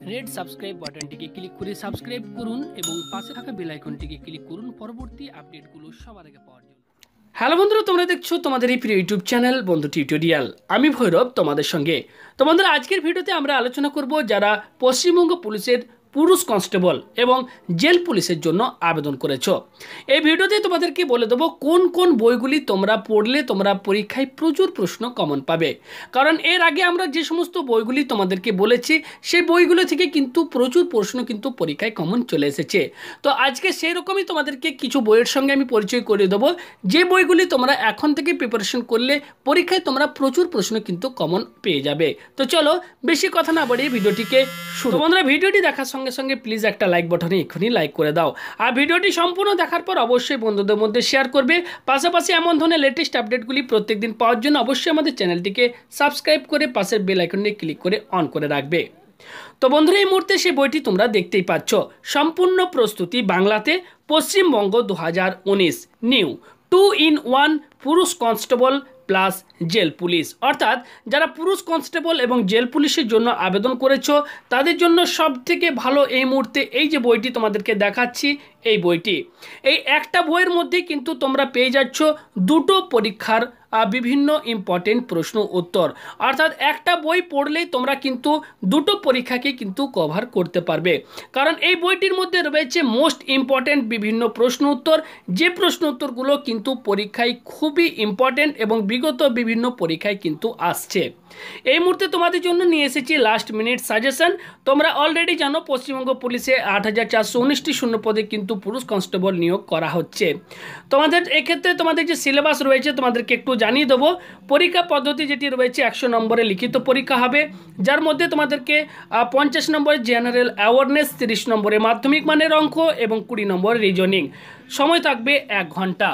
Red subscribe বাটনটিকে click করে subscribe করুন এবং পাশে থাকা বেল আইকনটিকে ক্লিক করুন পরবর্তী আপডেটগুলো সবার আগে পাওয়ার জন্য। হ্যালো বন্ধুরা, তোমরা দেখছো তোমাদের এই প্রিয় ইউটিউব চ্যানেল বন্ধু টিউটোরিয়াল। আমি ভৈরব তোমাদের সঙ্গে। তো বন্ধুরা, আজকের ভিডিওতে আমরা আলোচনা করব যারা পশ্চিমবঙ্গ পুলিশের পুরুষ কনস্টেবল এবং জেল পুলিশের জন্য আবেদন করেছো। এই ভিডিওতে তোমাদেরকে বলে দেবো কোন কোন বইগুলি তোমরা পড়লে তোমরা পরীক্ষায় প্রচুর প্রশ্ন কমন পাবে। কারণ এর আগে আমরা যে সমস্ত বইগুলি তোমাদেরকে বলেছি সেই বইগুলো থেকে কিন্তু প্রচুর প্রশ্ন কিন্তু পরীক্ষায় কমন চলে এসেছে। তো আজকে সেই রকমই তোমাদেরকে কিছু বইয়ের সঙ্গে আমি পরিচয় করে দেবো যে বইগুলি তোমরা এখন থেকে প্রিপারেশন করলে পরীক্ষায় তোমরা প্রচুর প্রশ্ন কিন্তু কমন পেয়ে যাবে। তো চলো বেশি কথা না বাড়িয়ে ভিডিওটিকে শুরু। বন্ধুরা, ভিডিওটি দেখার সঙ্গে সঙ্গে প্লিজ একটা লাইক বাটনে এক্ষুনি লাইক করে দাও। আর ভিডিওটি সম্পূর্ণ দেখার পর অবশ্যই বন্ধুদের মধ্যে শেয়ার করবে। পাশাপাশি এমন ধরনের লেটেস্ট আপডেটগুলি প্রত্যেকদিন পাওয়ার জন্য অবশ্যই আমাদের চ্যানেলটিকে সাবস্ক্রাইব করে পাশের বেল আইকনে ক্লিক করে অন করে রাখবে। তো বন্ধুরা, এই মুহূর্তে সেই বইটি তোমরা দেখতেই পাচ্ছ, সম্পূর্ণ প্রস্তুতি বাংলাতে পশ্চিমবঙ্গ 2019 নিউ 2-in-1 পুরুষ কনস্টেবল প্লাস জেল পুলিশ। অর্থাৎ যারা পুরুষ কনস্টেবল এবং জেল পুলিশের জন্য আবেদন করেছো তাদের জন্য সব থেকে ভালো এই মুহূর্তে এই যে বইটি তোমাদেরকে দেখাচ্ছি, এই বইটি। এই একটা বইয়ের মধ্যে কিন্তু তোমরা পেয়ে যাচ্ছ দুটো পরীক্ষার বিভিন্ন ইম্পর্টেন্ট প্রশ্ন উত্তর। অর্থাৎ একটা বই পড়লেই তোমরা কিন্তু দুটো পরীক্ষাকে কিন্তু কভার করতে পারবে। কারণ এই বইটির মধ্যে রয়েছে মোস্ট ইম্পর্টেন্ট বিভিন্ন প্রশ্ন উত্তর, যে প্রশ্ন উত্তরগুলো কিন্তু পরীক্ষায় খুবই ইম্পর্টেন্ট এবং বিগত বিভিন্ন পরীক্ষায় কিন্তু আসছে। এই মুহূর্তে তোমাদের জন্য নিয়ে এসেছি লাস্ট মিনিট সাজেশন। তোমরা অলরেডি জানো পশ্চিমবঙ্গ পুলিশে 8419টি শূন্য পদে কিন্তু পুরুষ কনস্টেবল নিয়োগ করা হচ্ছে। তোমাদের এক্ষেত্রে তোমাদের যে সিলেবাস রয়েছে তোমাদেরকে একটু জানিয়ে দেবো। পরীক্ষা পদ্ধতি যেটি রয়েছে 100 নম্বরে লিখিত পরীক্ষা হবে, যার মধ্যে তোমাদেরকে 50 নম্বরের জেনারেল অ্যাওয়ারনেস, 30 নম্বরে মাধ্যমিক মানের অঙ্ক এবং 20 নম্বর রিজনিং। সময় থাকবে 1 ঘন্টা।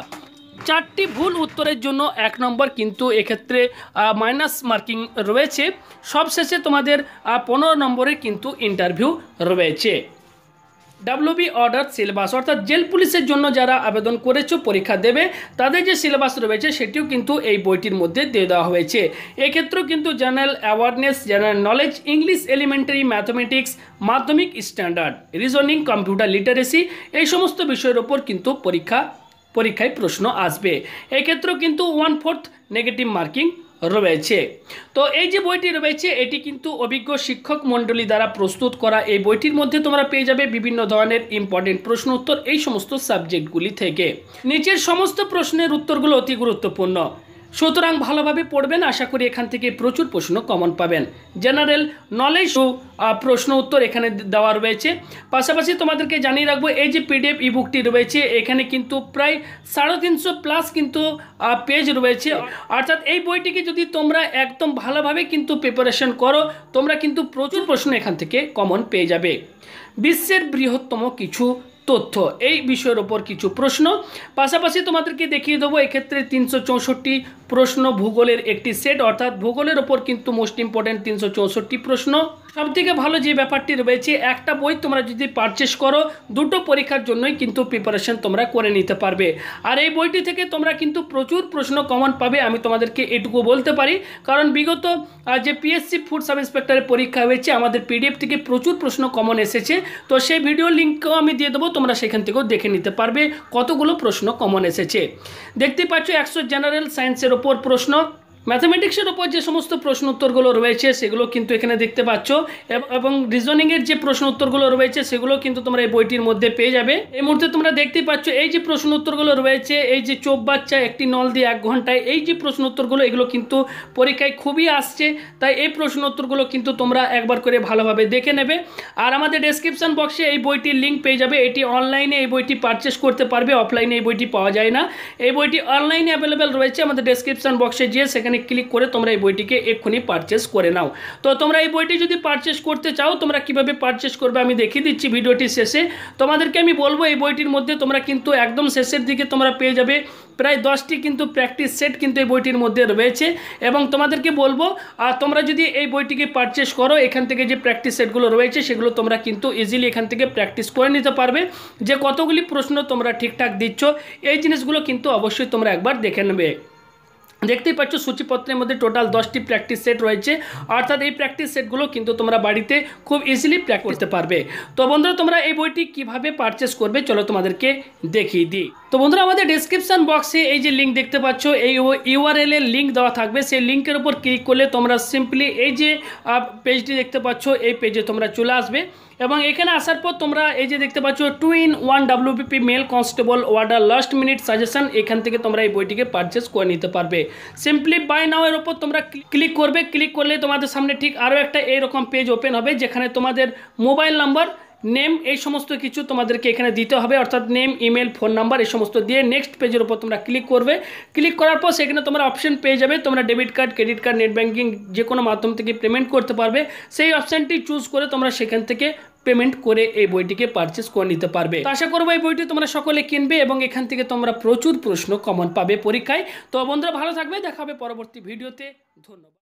4টি ভুল উত্তরের জন্য 1 নম্বর কিন্তু এক্ষেত্রে মাইনাস মার্কিং রয়েছে। সবশেষে তোমাদের 15 নম্বরের কিন্তু ইন্টারভিউ রয়েছে। ডাব্লিউবি অর্ডার সিলেবাস, অর্থাৎ জেল পুলিশের জন্য যারা আবেদন করেছো পরীক্ষা দেবে তাদের যে সিলেবাস রয়েছে সেটিও কিন্তু এই বইটির মধ্যে দিয়ে দেওয়া হয়েছে। এক্ষেত্রেও কিন্তু general awareness, general knowledge, English elementary, mathematics, মাধ্যমিক স্ট্যান্ডার্ড, রিজনিং, কম্পিউটার লিটারেসি, এই সমস্ত বিষয়ের ওপর কিন্তু পরীক্ষায় প্রশ্ন আসবে। এক্ষেত্রেও কিন্তু 1/4 নেগেটিভ মার্কিং রয়েছে। তো এই যে বইটি রয়েছে এটি কিন্তু অভিজ্ঞ শিক্ষক মণ্ডলী দ্বারা প্রস্তুত করা। এই বইটির মধ্যে তোমরা পেয়ে যাবে বিভিন্ন ধরনের ইম্পর্টেন্ট প্রশ্ন উত্তর এই সমস্ত সাবজেক্টগুলি থেকে। নিচের সমস্ত প্রশ্নের উত্তরগুলো অতি গুরুত্বপূর্ণ, সুতরাং ভালোভাবে পড়বেন। আশা করি এখান থেকে প্রচুর প্রশ্ন কমন পাবেন। জেনারেল নলেজ প্রশ্ন উত্তর এখানে দেওয়া রয়েছে। পাশাপাশি তোমাদেরকে জানিয়ে রাখবো এই যে পিডিএফ ইবুকটি রয়েছে এখানে কিন্তু প্রায় 350 প্লাস কিন্তু পেজ রয়েছে। অর্থাৎ এই বইটিকে যদি তোমরা একদম ভালোভাবে কিন্তু প্রিপারেশন করো তোমরা কিন্তু প্রচুর প্রশ্ন এখান থেকে কমন পেয়ে যাবে। বিশ্বের বৃহত্তম কিছু তথ্য, এই বিষয়ের ওপর কিছু প্রশ্ন। পাশাপাশি তোমাদেরকে দেখিয়ে দেবো এক্ষেত্রে 364 প্রশ্ন ভূগোলের একটি সেট, অর্থাৎ ভূগোলের ওপর কিন্তু মোস্ট ইম্পর্টেন্ট 364 প্রশ্ন। সবথেকে ভালো যে ব্যাপারটি রয়েছে একটা বই তোমরা যদি পারচেস করো দুটো পরীক্ষার জন্যই কিন্তু প্রিপারেশন তোমরা করে নিতে পারবে। আর এই বইটি থেকে তোমরা কিন্তু প্রচুর প্রশ্ন কমন পাবে, আমি তোমাদেরকে এটুকু বলতে পারি। কারণ বিগত যে পিএসসি ফুড সাব ইন্সপেক্টরের পরীক্ষা হয়েছে আমাদের পিডিএফ থেকে প্রচুর প্রশ্ন কমন এসেছে। তো সেই ভিডিও লিঙ্কও আমি দিয়ে দেবো, তোমরা সেখান থেকেও দেখে নিতে পারবে কতগুলো প্রশ্ন কমন এসেছে। দেখতে পাচ্ছ 100 জেনারেল সায়েন্সের ওপর প্রশ্ন, ম্যাথমেটিক্সের ওপর যে সমস্ত প্রশ্ন উত্তরগুলো রয়েছে সেগুলো কিন্তু এখানে দেখতে পাচ্ছ এবং রিজনিংয়ের যে প্রশ্ন উত্তরগুলো রয়েছে সেগুলো কিন্তু তোমরা এই বইটির মধ্যে পেয়ে যাবে। এই মুহূর্তে তোমরা দেখতেই পাচ্ছ এই যে প্রশ্ন উত্তরগুলো রয়েছে, এই যে চোখ বাচ্চা একটি নল দিয়ে 1 ঘন্টায়, এই যে প্রশ্ন উত্তরগুলো এগুলো কিন্তু পরীক্ষায় খুবই আসছে। তাই এই প্রশ্ন উত্তরগুলো কিন্তু তোমরা একবার করে ভালোভাবে দেখে নেবে। আর আমাদের ডেসক্রিপশন বক্সে এই বইটির লিঙ্ক পেয়ে যাবে। এটি অনলাইনে এই বইটি পারচেস করতে পারবে, অফলাইনে এই বইটি পাওয়া যায় না। এই বইটি অনলাইনে অ্যাভেলেবেল রয়েছে, আমাদের ডেসক্রিপশন বক্সে গিয়ে সেখানে ক্লিক করে তোমরা এই বইটিকে এক্ষুনি পারচেস করে নাও। তো তোমরা এই বইটি যদি পারচেস করতে চাও তোমরা কিভাবে পারচেস করবে আমি দেখিয়ে দিচ্ছি ভিডিওটির শেষে। তোমাদেরকে আমি বলবো এই বইটির মধ্যে তোমরা কিন্তু একদম শেষের দিকে তোমরা পেয়ে যাবে প্রায় 10টি কিন্তু প্র্যাকটিস সেট কিন্তু এই বইটির মধ্যে রয়েছে। এবং তোমাদেরকে বলবো তোমরা যদি এই বইটিকে পারচেস করো এখান থেকে যে প্র্যাকটিস সেটগুলো রয়েছে সেগুলো তোমরা কিন্তু ইজিলি এখান থেকে প্র্যাকটিস করে নিতে পারবে। যে কতগুলি প্রশ্ন তোমরা ঠিকঠাক দিচ্ছ এই জিনিসগুলো কিন্তু অবশ্যই তোমরা একবার দেখে নেবে। দেখতেই পাচ্ছ সূচিপত্রের মধ্যে টোটাল 10টি প্র্যাকটিস সেট রয়েছে, অর্থাৎ এই প্র্যাকটিস সেটগুলো কিন্তু তোমরা বাড়িতে খুব ইজিলি প্র্যাকটিস করতে পারবে। তো বন্ধুরা তোমরা এই বইটি কিভাবে পারচেস করবে চলো তোমাদেরকে দেখিয়ে দিই। তো বন্ধুরা আমাদের ডেসক্রিপশন বক্সে এই যে লিঙ্ক দেখতে পাচ্ছ, এই ইউআরএল এর লিঙ্ক দেওয়া থাকবে। সেই লিঙ্কের উপর ক্লিক করলে তোমরা সিম্পলি এই যে পেজটি দেখতে পাচ্ছ এই পেজে তোমরা চলে আসবে এবং এখানে আসার পর তোমরা এই যে দেখতে পাচ্ছ 2-in-1 WPP male constable warder last minute suggestion, এখান থেকে তোমরা এই বইটিকে পারচেস করে নিতে পারবে। সিম্পলি বাই নাও এর উপর তোমরা ক্লিক করবে। ক্লিক করলে তোমাদের সামনে ঠিক আরও একটা এইরকম পেজ ওপেন হবে, যেখানে তোমাদের মোবাইল নাম্বার, নেম এই সমস্ত কিছু তোমাদেরকে এখানে দিতে হবে, অর্থাৎ নেম, ইমেল, ফোন নাম্বার এই সমস্ত দিয়ে নেক্সট পেজের উপর তোমরা ক্লিক করবে। ক্লিক করার পর সেখানে তোমরা অপশন পেয়ে যাবে, তোমরা debit card, credit card, net banking যে কোনো মাধ্যম থেকে পেমেন্ট করতে পারবে। সেই অপশানটি চুজ করে তোমরা সেখান থেকে পেমেন্ট করে এই বইটিকে পারচেস করে নিতে পারবে। তো আশা করবো এই বইটি তোমরা সকলে কিনবে এবং এখান থেকে তোমরা প্রচুর প্রশ্ন কমন পাবে পরীক্ষায়। তো বন্ধুরা ভালো থাকবে, দেখা হবে পরবর্তী ভিডিওতে। ধন্যবাদ।